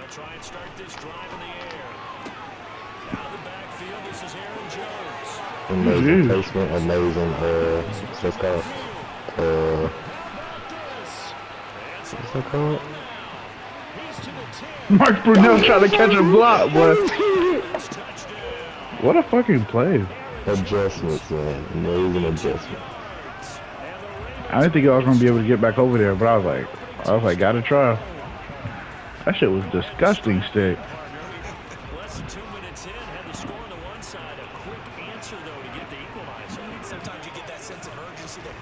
try and start this drive in the air. Out of the backfield, this is Aaron Jones. Amazing placement, amazing, what's that called? What's that called? Mark Brunell trying to catch a block, boy. What a fucking play. Adjustments, man. Amazing adjustment. I didn't think I was gonna be able to get back over there, but I was like, gotta try. That shit was disgusting, stick.